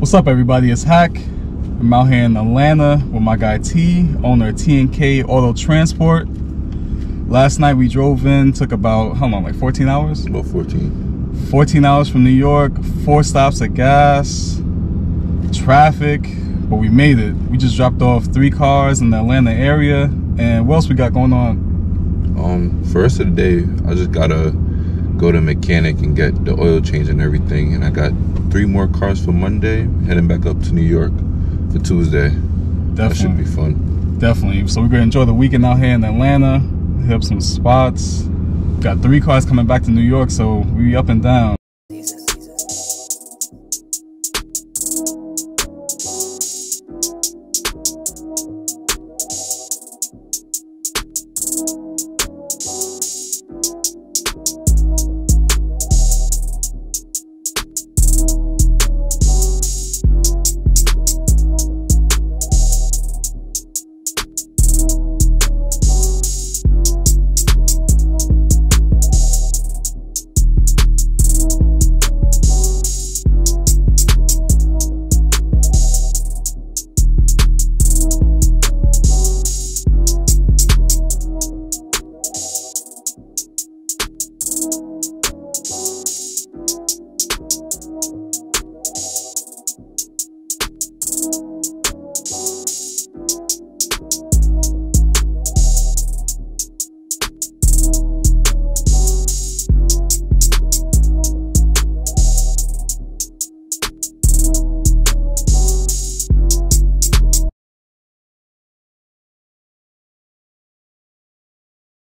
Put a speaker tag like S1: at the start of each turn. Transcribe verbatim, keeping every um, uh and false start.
S1: What's up, everybody? It's Hack. I'm out here in Atlanta with my guy T, owner of T and K Auto Transport. Last night we drove in, took about, how long, like fourteen hours?
S2: About fourteen.
S1: fourteen hours from New York, four stops of gas, traffic, but we made it. We just dropped off three cars in the Atlanta area. And what else we got going on?
S2: Um, for the rest of the day, I just gotta go to a mechanic and get the oil change and everything. And I got three more cars for Monday, heading back up to New York for Tuesday.
S1: Definitely.
S2: That should be fun.
S1: Definitely. So we're gonna enjoy the weekend out here in Atlanta, hit up some spots. Got three cars coming back to New York, so we up and down.
S3: These